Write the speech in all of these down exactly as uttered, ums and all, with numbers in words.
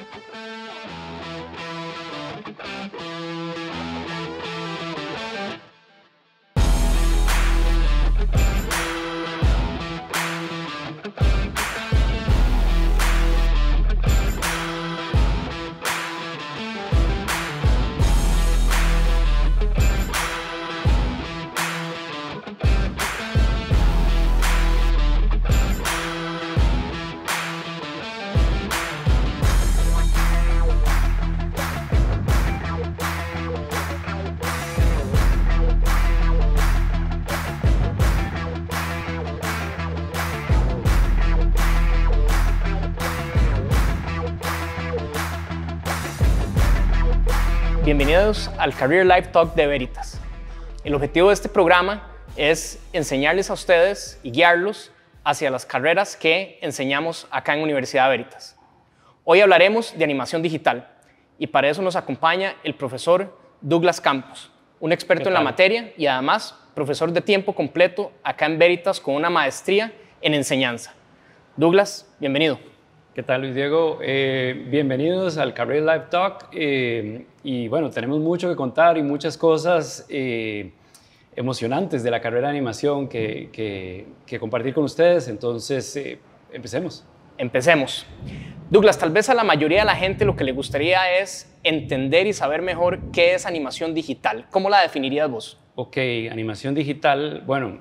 Bienvenidos al Career Life Talk de Veritas. El objetivo de este programa es enseñarles a ustedes y guiarlos hacia las carreras que enseñamos acá en Universidad Veritas. Hoy hablaremos de animación digital y para eso nos acompaña el profesor Douglas Campos, un experto en la materia y además profesor de tiempo completo acá en Veritas con una maestría en enseñanza. Douglas, bienvenido. ¿Qué tal, Luis Diego? Eh, bienvenidos al Career Life Talk. Eh, y bueno, tenemos mucho que contar y muchas cosas eh, emocionantes de la carrera de animación que, que, que compartir con ustedes. Entonces, eh, empecemos. Empecemos. Douglas, tal vez a la mayoría de la gente lo que le gustaría es entender y saber mejor qué es animación digital. ¿Cómo la definirías vos? Ok, animación digital. Bueno,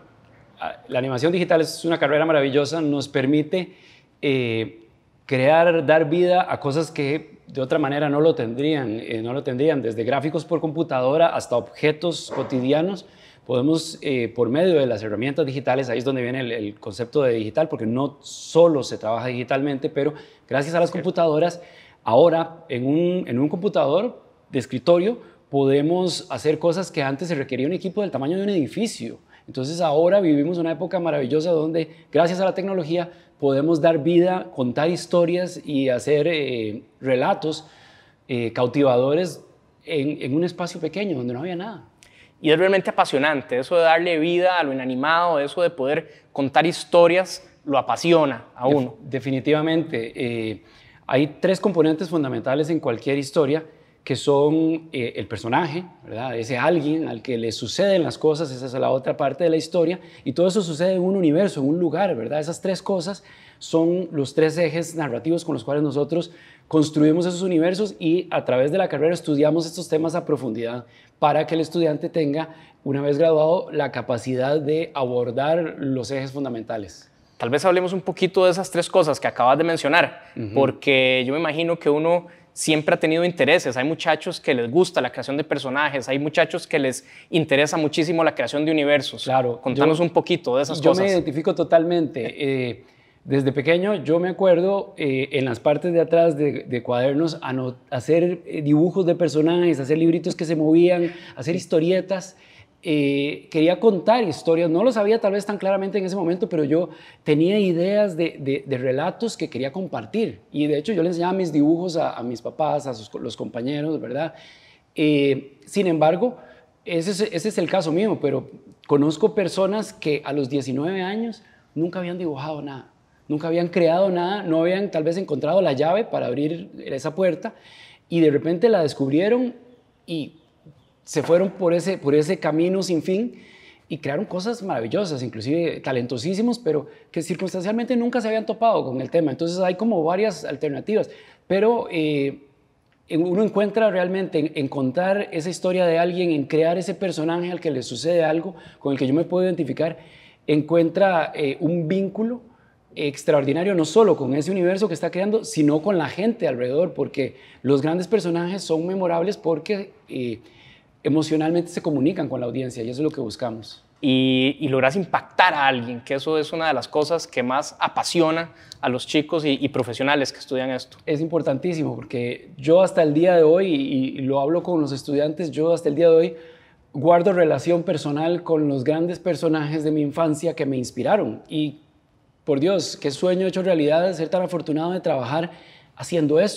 la animación digital es una carrera maravillosa. Nos permite Eh, crear, dar vida a cosas que de otra manera no lo tendrían, eh, no lo tendrían, desde gráficos por computadora hasta objetos cotidianos. Podemos, eh, por medio de las herramientas digitales, ahí es donde viene el, el concepto de digital, porque no solo se trabaja digitalmente, pero gracias a las computadoras, ahora en un, en un computador de escritorio podemos hacer cosas que antes se requería un equipo del tamaño de un edificio. Entonces ahora vivimos una época maravillosa donde, gracias a la tecnología, podemos dar vida, contar historias y hacer eh, relatos eh, cautivadores en, en un espacio pequeño donde no había nada. Y es realmente apasionante, eso de darle vida a lo inanimado, eso de poder contar historias, lo apasiona a uno. Def- definitivamente. Eh, hay tres componentes fundamentales en cualquier historia, que son eh, el personaje, ¿verdad? Ese alguien al que le suceden las cosas, esa es la otra parte de la historia, y todo eso sucede en un universo, en un lugar, ¿verdad? Esas tres cosas son los tres ejes narrativos con los cuales nosotros construimos esos universos y a través de la carrera estudiamos estos temas a profundidad para que el estudiante tenga, una vez graduado, la capacidad de abordar los ejes fundamentales. Tal vez hablemos un poquito de esas tres cosas que acabas de mencionar, uh-huh. porque yo me imagino que uno siempre ha tenido intereses. Hay muchachos que les gusta la creación de personajes, hay muchachos que les interesa muchísimo la creación de universos. Claro. Contanos yo, un poquito de esas yo cosas. Yo me identifico totalmente. Eh, desde pequeño yo me acuerdo eh, en las partes de atrás de, de cuadernos a no, hacer eh, dibujos de personajes, hacer libritos que se movían, hacer historietas. Eh, quería contar historias, no lo sabía tal vez tan claramente en ese momento, pero yo tenía ideas de, de, de relatos que quería compartir y de hecho yo le enseñaba mis dibujos a, a mis papás, a sus, los compañeros, ¿verdad? Eh, sin embargo, ese es, ese es el caso mío, pero conozco personas que a los diecinueve años nunca habían dibujado nada, nunca habían creado nada, no habían tal vez encontrado la llave para abrir esa puerta y de repente la descubrieron y se fueron por ese, por ese camino sin fin y crearon cosas maravillosas, inclusive talentosísimos, pero que circunstancialmente nunca se habían topado con el tema. Entonces hay como varias alternativas, pero eh, uno encuentra realmente en, en contar esa historia de alguien, en crear ese personaje al que le sucede algo, con el que yo me puedo identificar, encuentra eh, un vínculo extraordinario, no solo con ese universo que está creando, sino con la gente alrededor, porque los grandes personajes son memorables porque eh, emocionalmente se comunican con la audiencia y eso es lo que buscamos. Y, y logras impactar a alguien, que eso es una de las cosas que más apasiona a los chicos y, y profesionales que estudian esto. Es importantísimo porque yo hasta el día de hoy, y, y lo hablo con los estudiantes, yo hasta el día de hoy guardo relación personal con los grandes personajes de mi infancia que me inspiraron y por Dios, qué sueño hecho realidad de ser tan afortunado de trabajar haciendo eso,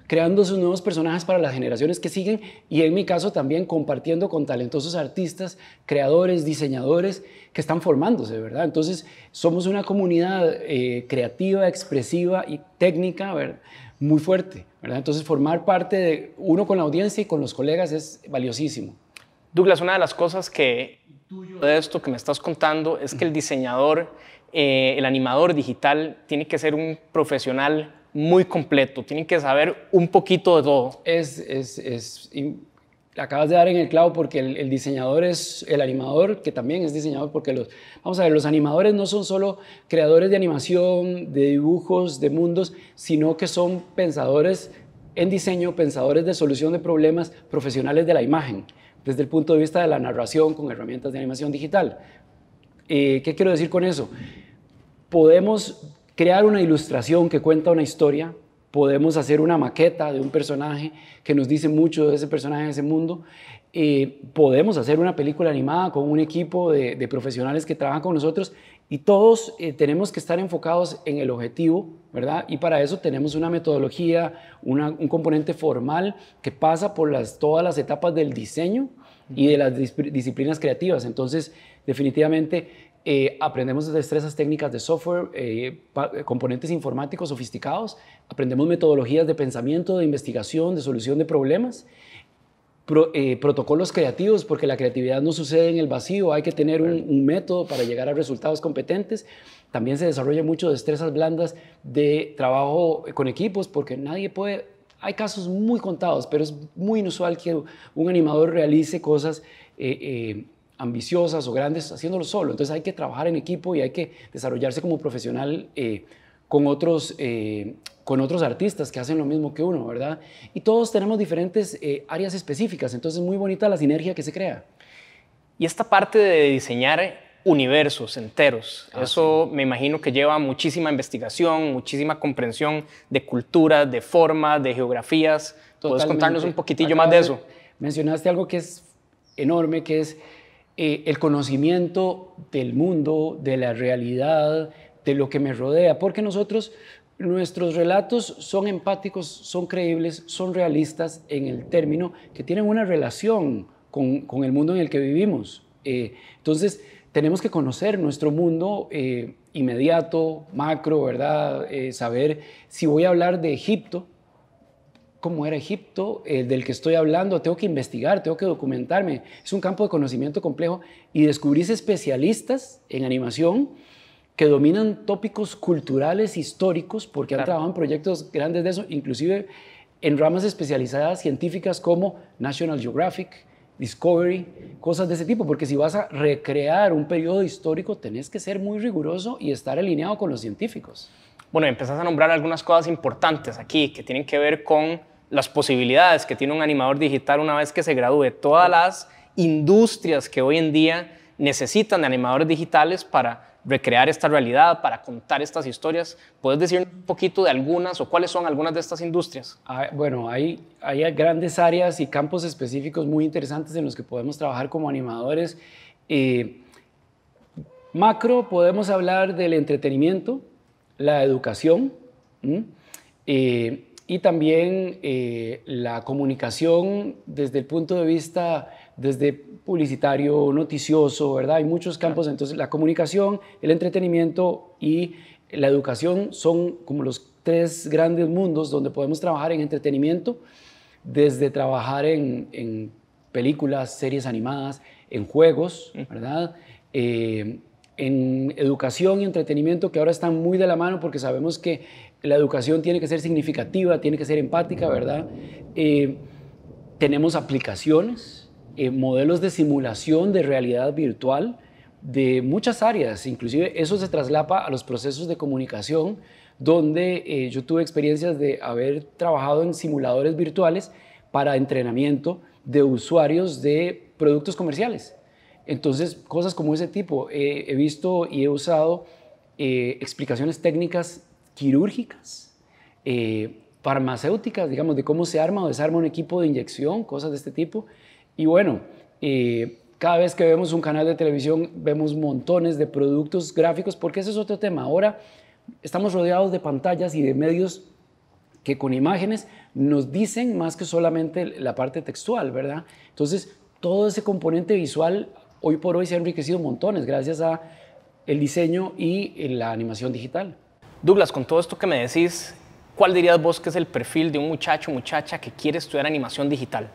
creando sus nuevos personajes para las generaciones que siguen y en mi caso también compartiendo con talentosos artistas, creadores, diseñadores que están formándose, ¿verdad? Entonces somos una comunidad eh, creativa, expresiva y técnica, ¿verdad? Muy fuerte, ¿verdad? Entonces formar parte de uno con la audiencia y con los colegas es valiosísimo. Douglas, una de las cosas que de esto que me estás contando es que el diseñador, eh, el animador digital tiene que ser un profesional muy completo, tienen que saber un poquito de todo. Es, es, es, acabas de dar en el clavo porque el, el diseñador es el animador, que también es diseñador, porque los, vamos a ver, los animadores no son solo creadores de animación, de dibujos, de mundos, sino que son pensadores en diseño, pensadores de solución de problemas, profesionales de la imagen, desde el punto de vista de la narración con herramientas de animación digital. Eh, ¿Qué quiero decir con eso? Podemos crear una ilustración que cuenta una historia, podemos hacer una maqueta de un personaje que nos dice mucho de ese personaje, de ese mundo, eh, podemos hacer una película animada con un equipo de, de profesionales que trabajan con nosotros y todos eh, tenemos que estar enfocados en el objetivo, ¿verdad? Y para eso tenemos una metodología, una, un componente formal que pasa por las, todas las etapas del diseño y de las dis disciplinas creativas. Entonces, definitivamente, Eh, aprendemos destrezas técnicas de software, eh, componentes informáticos sofisticados, aprendemos metodologías de pensamiento, de investigación, de solución de problemas, pro, eh, protocolos creativos, porque la creatividad no sucede en el vacío, hay que tener un, un método para llegar a resultados competentes. También se desarrolla mucho destrezas blandas de trabajo con equipos, porque nadie puede, hay casos muy contados, pero es muy inusual que un animador realice cosas eh, eh, ambiciosas o grandes haciéndolo solo. Entonces hay que trabajar en equipo y hay que desarrollarse como profesional eh, con, otros, eh, con otros artistas que hacen lo mismo que uno, ¿verdad? Y todos tenemos diferentes eh, áreas específicas, entonces es muy bonita la sinergia que se crea. Y esta parte de diseñar universos enteros, Ah, eso sí. me imagino que lleva muchísima investigación, muchísima comprensión de culturas, de formas, de geografías. Totalmente. ¿Puedes contarnos un poquitillo Acabas más de eso? Mencionaste algo que es enorme, que es Eh, el conocimiento del mundo, de la realidad, de lo que me rodea, porque nosotros, nuestros relatos son empáticos, son creíbles, son realistas en el término que tienen una relación con, con el mundo en el que vivimos. Eh, entonces, tenemos que conocer nuestro mundo eh, inmediato, macro, ¿verdad? Eh, saber si voy a hablar de Egipto, cómo era Egipto, eh, del que estoy hablando, tengo que investigar, tengo que documentarme. Es un campo de conocimiento complejo y descubrís especialistas en animación que dominan tópicos culturales, históricos, porque claro, han trabajado en proyectos grandes de eso, inclusive en ramas especializadas científicas como National Geographic, Discovery, cosas de ese tipo, porque si vas a recrear un periodo histórico, tenés que ser muy riguroso y estar alineado con los científicos. Bueno, empezás a nombrar algunas cosas importantes aquí que tienen que ver con las posibilidades que tiene un animador digital una vez que se gradúe, todas las industrias que hoy en día necesitan de animadores digitales para recrear esta realidad, para contar estas historias. ¿Puedes decir un poquito de algunas o cuáles son algunas de estas industrias? Ah, bueno, hay, hay grandes áreas y campos específicos muy interesantes en los que podemos trabajar como animadores. Eh, macro, podemos hablar del entretenimiento, la educación, eh, y también eh, la comunicación desde el punto de vista desde publicitario, noticioso, ¿verdad? Hay muchos campos, entonces la comunicación, el entretenimiento y la educación son como los tres grandes mundos donde podemos trabajar en entretenimiento, desde trabajar en, en películas, series animadas, en juegos, ¿verdad? Eh, en educación y entretenimiento, que ahora están muy de la mano porque sabemos que la educación tiene que ser significativa, tiene que ser empática, ¿verdad? Eh, tenemos aplicaciones, eh, modelos de simulación de realidad virtual de muchas áreas, inclusive eso se traslapa a los procesos de comunicación, donde eh, yo tuve experiencias de haber trabajado en simuladores virtuales para entrenamiento de usuarios de productos comerciales. Entonces, cosas como ese tipo. Eh, he visto y he usado eh, explicaciones técnicas quirúrgicas, eh, farmacéuticas, digamos, de cómo se arma o desarma un equipo de inyección, cosas de este tipo. Y bueno, eh, cada vez que vemos un canal de televisión, vemos montones de productos gráficos, porque ese es otro tema. Ahora estamos rodeados de pantallas y de medios que con imágenes nos dicen más que solamente la parte textual, ¿verdad? Entonces, todo ese componente visual hoy por hoy se ha enriquecido montones gracias a el diseño y la animación digital. Douglas, con todo esto que me decís, ¿cuál dirías vos que es el perfil de un muchacho o muchacha que quiere estudiar animación digital?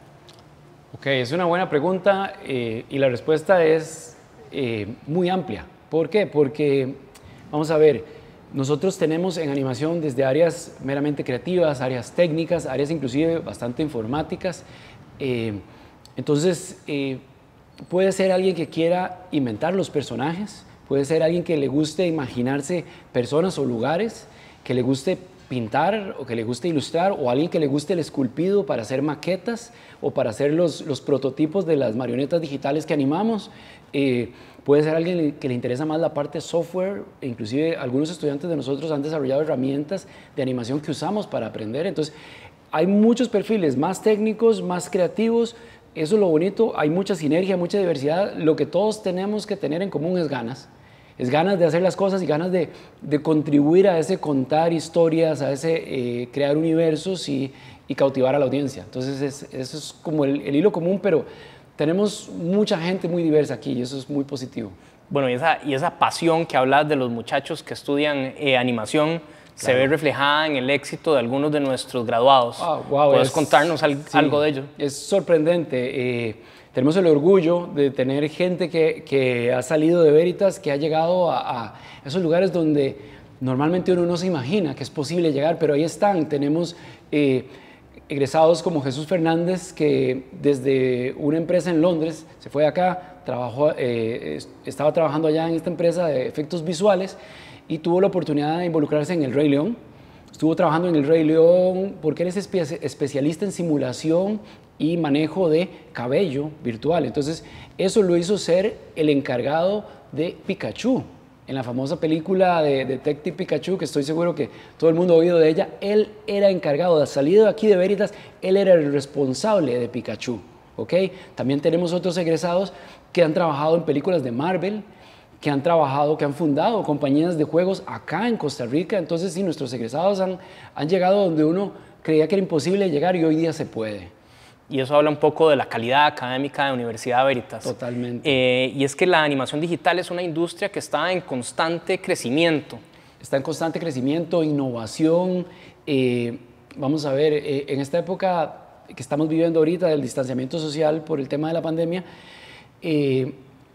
Ok, es una buena pregunta eh, y la respuesta es eh, muy amplia. ¿Por qué? Porque, vamos a ver, nosotros tenemos en animación desde áreas meramente creativas, áreas técnicas, áreas inclusive bastante informáticas. Eh, entonces, eh, puede ser alguien que quiera inventar los personajes, puede ser alguien que le guste imaginarse personas o lugares, que le guste pintar o que le guste ilustrar, o alguien que le guste el esculpido para hacer maquetas o para hacer los, los prototipos de las marionetas digitales que animamos. Eh, puede ser alguien que le interesa más la parte software, e inclusive algunos estudiantes de nosotros han desarrollado herramientas de animación que usamos para aprender. Entonces, hay muchos perfiles, más técnicos, más creativos. Eso es lo bonito, hay mucha sinergia, mucha diversidad. Lo que todos tenemos que tener en común es ganas. Es ganas de hacer las cosas y ganas de, de contribuir a ese contar historias, a ese eh, crear universos y, y cautivar a la audiencia. Entonces, es, eso es como el, el hilo común, pero tenemos mucha gente muy diversa aquí y eso es muy positivo. Bueno, y esa, y esa pasión que hablas de los muchachos que estudian eh, animación, claro, se ve reflejada en el éxito de algunos de nuestros graduados. Oh, wow, ¿Puedes es, contarnos al, sí, algo de ello? Es sorprendente. Eh, tenemos el orgullo de tener gente que, que ha salido de Veritas, que ha llegado a, a esos lugares donde normalmente uno no se imagina que es posible llegar, pero ahí están. Tenemos eh, egresados como Jesús Fernández, que desde una empresa en Londres se fue acá, trabajó, eh, estaba trabajando allá en esta empresa de efectos visuales y tuvo la oportunidad de involucrarse en El Rey León. Estuvo trabajando en El Rey León porque él es espe especialista en simulación y manejo de cabello virtual. Entonces, eso lo hizo ser el encargado de Pikachu. En la famosa película de Detective Pikachu, que estoy seguro que todo el mundo ha oído de ella, él era encargado, de salido de aquí de Veritas, él era el responsable de Pikachu. ¿Okay? También tenemos otros egresados que han trabajado en películas de Marvel, que han trabajado, que han fundado compañías de juegos acá en Costa Rica. Entonces, sí, nuestros egresados han, han llegado donde uno creía que era imposible llegar y hoy día se puede. Y eso habla un poco de la calidad académica de Universidad Veritas. Totalmente. Eh, y es que la animación digital es una industria que está en constante crecimiento. Está en constante crecimiento, innovación. Eh, vamos a ver, eh, en esta época que estamos viviendo ahorita del distanciamiento social por el tema de la pandemia, eh,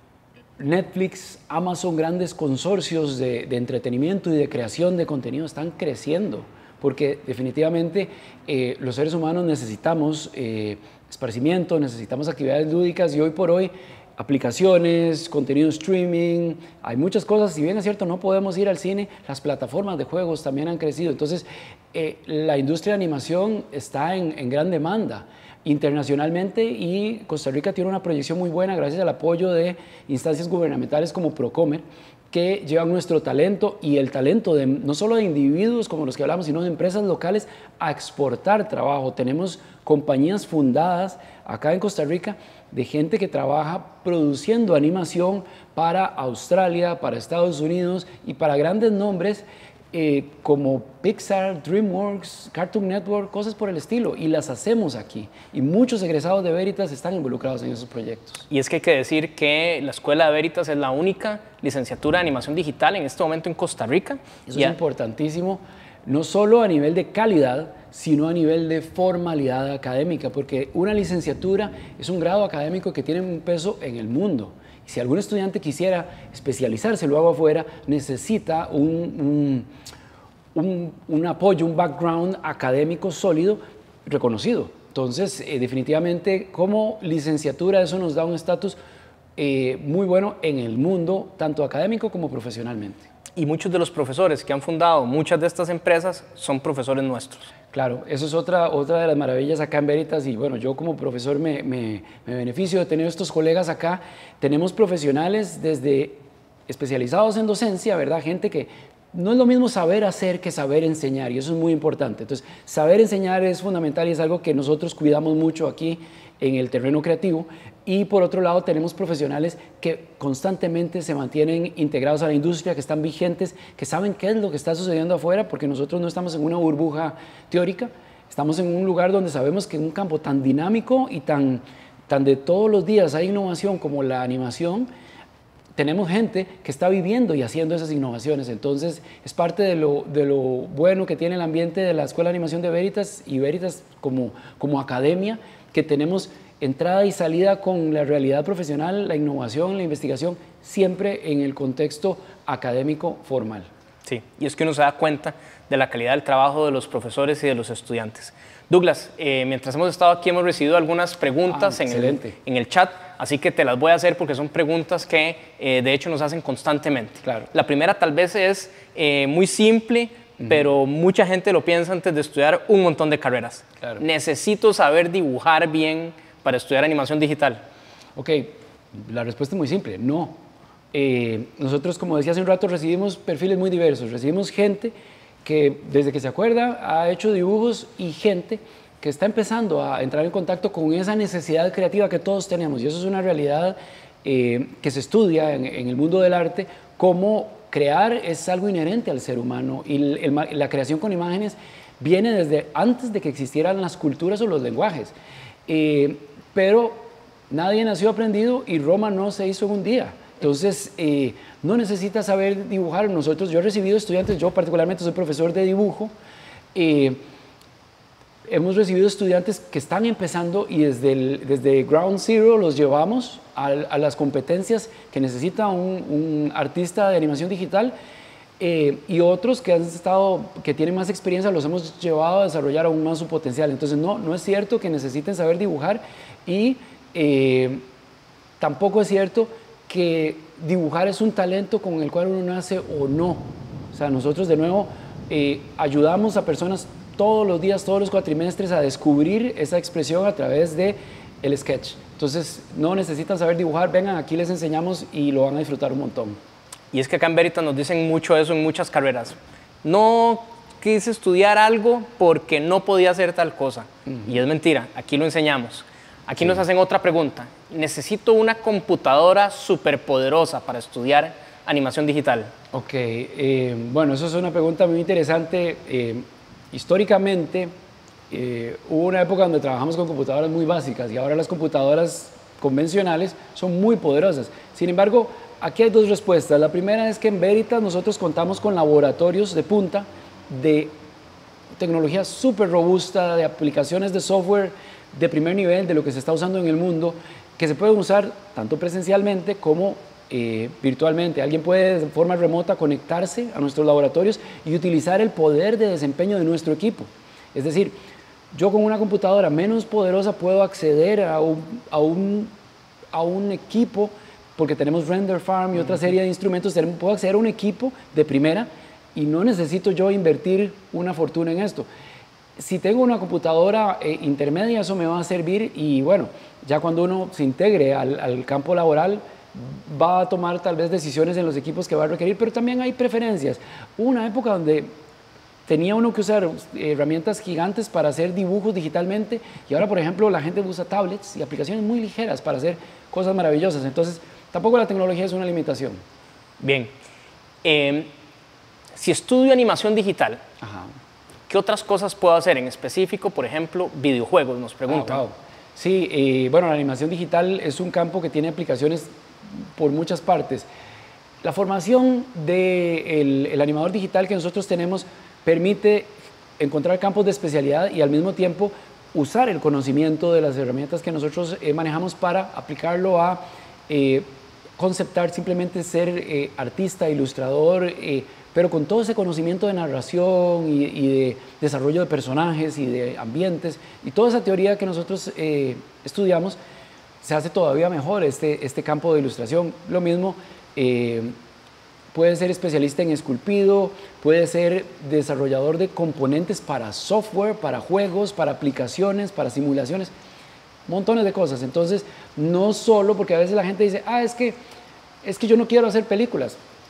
Netflix, Amazon, grandes consorcios de, de entretenimiento y de creación de contenido están creciendo, porque definitivamente eh, los seres humanos necesitamos eh, esparcimiento, necesitamos actividades lúdicas y hoy por hoy aplicaciones, contenido streaming, hay muchas cosas. Si bien es cierto no podemos ir al cine, las plataformas de juegos también han crecido. Entonces eh, la industria de animación está en, en gran demanda internacionalmente y Costa Rica tiene una proyección muy buena gracias al apoyo de instancias gubernamentales como Procomer, que llevan nuestro talento y el talento de, no solo de individuos como los que hablamos, sino de empresas locales a exportar trabajo. Tenemos compañías fundadas acá en Costa Rica de gente que trabaja produciendo animación para Australia, para Estados Unidos y para grandes nombres eh, como Pixar, DreamWorks, Cartoon Network, cosas por el estilo, y las hacemos aquí. Y muchos egresados de Veritas están involucrados en esos proyectos. Y es que hay que decir que la Escuela de Veritas es la única licenciatura de animación digital en este momento en Costa Rica. Eso es importantísimo, no solo a nivel de calidad, sino a nivel de formalidad académica, porque una licenciatura es un grado académico que tiene un peso en el mundo. Y si algún estudiante quisiera especializarse luego afuera, necesita un, un, un, un apoyo, un background académico sólido, reconocido. Entonces, eh, definitivamente, como licenciatura, eso nos da un estatus eh, muy bueno en el mundo, tanto académico como profesionalmente. Y muchos de los profesores que han fundado muchas de estas empresas son profesores nuestros. Claro, eso es otra, otra de las maravillas acá en Veritas y bueno, yo como profesor me, me, me beneficio de tener estos colegas acá. Tenemos profesionales desde especializados en docencia, ¿verdad? Gente que no es lo mismo saber hacer que saber enseñar, y eso es muy importante. Entonces, saber enseñar es fundamental y es algo que nosotros cuidamos mucho aquí en el terreno creativo. Y por otro lado, tenemos profesionales que constantemente se mantienen integrados a la industria, que están vigentes, que saben qué es lo que está sucediendo afuera, porque nosotros no estamos en una burbuja teórica, estamos en un lugar donde sabemos que en un campo tan dinámico y tan, tan de todos los días hay innovación como la animación, tenemos gente que está viviendo y haciendo esas innovaciones. Entonces, es parte de lo, de lo bueno que tiene el ambiente de la Escuela de Animación de Veritas y Veritas como, como academia, que tenemos entrada y salida con la realidad profesional, la innovación, la investigación, siempre en el contexto académico formal. Sí, y es que uno se da cuenta de la calidad del trabajo de los profesores y de los estudiantes. Douglas, eh, mientras hemos estado aquí hemos recibido algunas preguntas ah, en, el, en el chat, así que te las voy a hacer porque son preguntas que eh, de hecho nos hacen constantemente. Claro. La primera tal vez es eh, muy simple, uh-huh. pero mucha gente lo piensa antes de estudiar un montón de carreras. Claro. Necesito saber dibujar bien para estudiar animación digital. Ok, la respuesta es muy simple, no. Eh, nosotros, como decía hace un rato, recibimos perfiles muy diversos, recibimos gente que desde que se acuerda ha hecho dibujos y gente que está empezando a entrar en contacto con esa necesidad creativa que todos tenemos, y eso es una realidad eh, que se estudia en, en el mundo del arte, cómo crear es algo inherente al ser humano, y el, el, la creación con imágenes viene desde antes de que existieran las culturas o los lenguajes, eh, pero nadie nació aprendido y Roma no se hizo en un día. Entonces, eh, no necesitas saber dibujar. Nosotros, yo he recibido estudiantes, yo particularmente soy profesor de dibujo, eh, hemos recibido estudiantes que están empezando y desde, el, desde Ground Zero los llevamos a, a las competencias que necesita un, un artista de animación digital, eh, y otros que han estado, que tienen más experiencia, los hemos llevado a desarrollar aún más su potencial. Entonces, no, no es cierto que necesiten saber dibujar, y eh, tampoco es cierto que dibujar es un talento con el cual uno nace o no. O sea, nosotros de nuevo eh, ayudamos a personas todos los días, todos los cuatrimestres a descubrir esa expresión a través de el sketch. Entonces, no necesitan saber dibujar, vengan, aquí les enseñamos y lo van a disfrutar un montón. Y es que acá en Veritas nos dicen mucho eso en muchas carreras. No quise estudiar algo porque no podía hacer tal cosa. Uh-huh. Y es mentira, aquí lo enseñamos. Aquí sí. Nos hacen otra pregunta. Necesito una computadora superpoderosa para estudiar animación digital. Ok, eh, bueno, eso es una pregunta muy interesante. Eh, históricamente eh, hubo una época donde trabajamos con computadoras muy básicas y ahora las computadoras convencionales son muy poderosas. Sin embargo, aquí hay dos respuestas. La primera es que en Veritas nosotros contamos con laboratorios de punta de tecnología súper robusta, de aplicaciones de software de primer nivel, de lo que se está usando en el mundo, que se pueden usar tanto presencialmente como eh, virtualmente. Alguien puede de forma remota conectarse a nuestros laboratorios y utilizar el poder de desempeño de nuestro equipo. Es decir, yo con una computadora menos poderosa puedo acceder a un, a un, a un equipo, porque tenemos Render Farm y otra serie de instrumentos, puedo acceder a un equipo de primera y no necesito yo invertir una fortuna en esto. Si tengo una computadora eh, intermedia, eso me va a servir, y bueno, ya cuando uno se integre al, al campo laboral, va a tomar tal vez decisiones en los equipos que va a requerir, pero también hay preferencias. Hubo una época donde tenía uno que usar herramientas gigantes para hacer dibujos digitalmente, y ahora, por ejemplo, la gente usa tablets y aplicaciones muy ligeras para hacer cosas maravillosas. Entonces, tampoco la tecnología es una limitación. Bien. Eh, si estudio animación digital, Ajá. ¿qué otras cosas puedo hacer en específico? Por ejemplo, videojuegos, nos preguntan. Ah, wow. Sí, eh, bueno, la animación digital es un campo que tiene aplicaciones por muchas partes. La formación del el animador digital que nosotros tenemos permite encontrar campos de especialidad y al mismo tiempo usar el conocimiento de las herramientas que nosotros eh, manejamos para aplicarlo a eh, conceptar, simplemente ser eh, artista, ilustrador, eh, pero con todo ese conocimiento de narración y, y de desarrollo de personajes y de ambientes y toda esa teoría que nosotros eh, estudiamos, se hace todavía mejor este, este campo de ilustración. Lo mismo, eh, puede ser especialista en esculpido, puede ser desarrollador de componentes para software, para juegos, para aplicaciones, para simulaciones, montones de cosas. Entonces, no solo porque a veces la gente dice, ah, es que, es que yo no quiero hacer películas.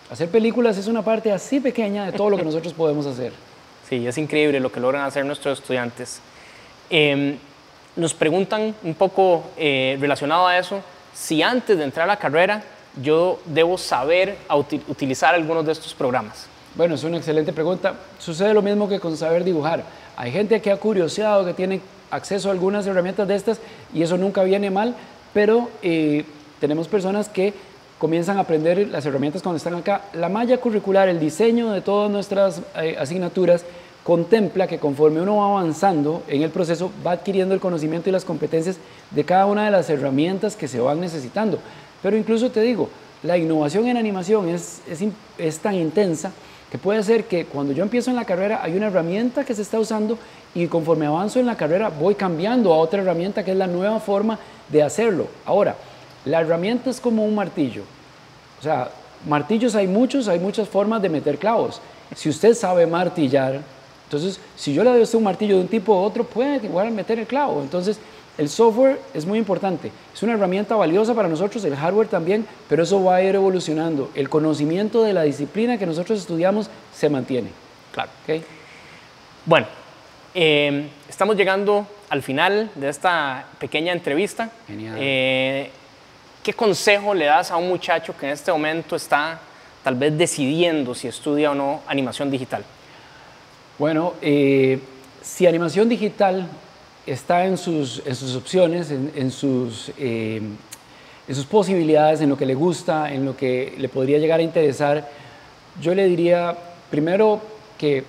Hacer películas es una parte así pequeña de todo lo que nosotros podemos hacer. Sí, es increíble lo que logran hacer nuestros estudiantes. Eh, nos preguntan un poco eh, relacionado a eso, si antes de entrar a la carrera yo debo saber a uti utilizar algunos de estos programas. Bueno, es una excelente pregunta. Sucede lo mismo que con saber dibujar. Hay gente que ha curioseado, que tiene acceso a algunas herramientas de estas y eso nunca viene mal, pero eh, tenemos personas que comienzan a aprender las herramientas cuando están acá. La malla curricular, el diseño de todas nuestras eh, asignaturas, contempla que conforme uno va avanzando en el proceso, va adquiriendo el conocimiento y las competencias de cada una de las herramientas que se van necesitando. Pero incluso te digo, la innovación en animación es, es, es tan intensa que puede ser que cuando yo empiezo en la carrera hay una herramienta que se está usando y conforme avanzo en la carrera voy cambiando a otra herramienta que es la nueva forma de hacerlo. Ahora, la herramienta es como un martillo. O sea, martillos hay muchos, hay muchas formas de meter clavos. Si usted sabe martillar, entonces si yo le doy a usted un martillo de un tipo u otro, puede igual meter el clavo. Entonces, el software es muy importante. Es una herramienta valiosa para nosotros, el hardware también, pero eso va a ir evolucionando. El conocimiento de la disciplina que nosotros estudiamos se mantiene. Claro. ¿Okay? Bueno, eh, estamos llegando al final de esta pequeña entrevista. Genial. Eh, ¿Qué consejo le das a un muchacho que en este momento está tal vez decidiendo si estudia o no animación digital? Bueno, eh, si animación digital está en sus, en sus opciones, en, en, sus, eh, en sus posibilidades, en lo que le gusta, en lo que le podría llegar a interesar, yo le diría primero que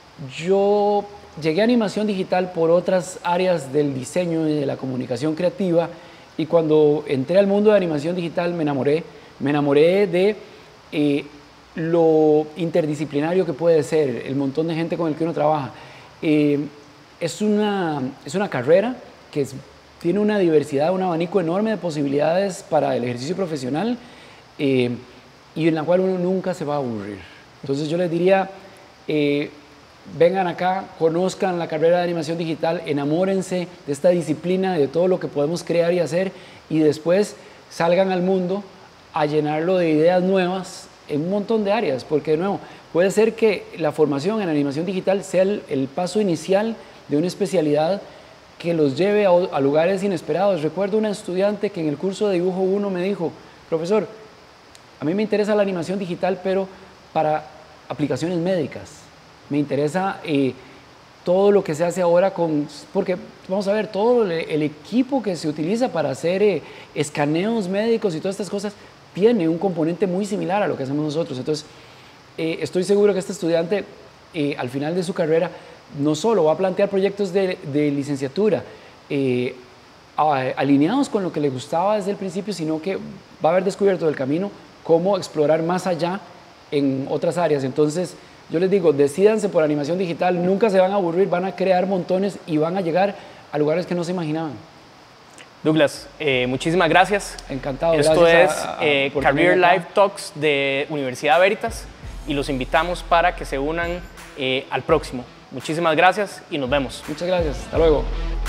yo llegué a animación digital por otras áreas del diseño y de la comunicación creativa y cuando entré al mundo de animación digital me enamoré, me enamoré de eh, lo interdisciplinario que puede ser, el montón de gente con el que uno trabaja. Eh, es, una, es una carrera que es, tiene una diversidad, un abanico enorme de posibilidades para el ejercicio profesional eh, y en la cual uno nunca se va a aburrir. Entonces yo les diría, eh, vengan acá, conozcan la carrera de animación digital, enamórense de esta disciplina, de todo lo que podemos crear y hacer y después salgan al mundo a llenarlo de ideas nuevas en un montón de áreas, porque de nuevo, puede ser que la formación en animación digital sea el, el paso inicial de una especialidad que los lleve a, a lugares inesperados. Recuerdo una estudiante que en el curso de dibujo uno me dijo, profesor, a mí me interesa la animación digital, pero para aplicaciones médicas. Me interesa eh, todo lo que se hace ahora con, porque vamos a ver, todo el, el equipo que se utiliza para hacer eh, escaneos médicos y todas estas cosas tiene un componente muy similar a lo que hacemos nosotros. Entonces, eh, estoy seguro que este estudiante eh, al final de su carrera no solo va a plantear proyectos de, de licenciatura eh, a, alineados con lo que le gustaba desde el principio, sino que va a haber descubierto del camino cómo explorar más allá en otras áreas. Entonces, yo les digo, decídanse por animación digital, nunca se van a aburrir, van a crear montones y van a llegar a lugares que no se imaginaban. Douglas, eh, muchísimas gracias. Encantado. Esto es a, a, eh, Career Live Talks de Universidad Veritas y los invitamos para que se unan eh, al próximo. Muchísimas gracias y nos vemos. Muchas gracias. Hasta luego.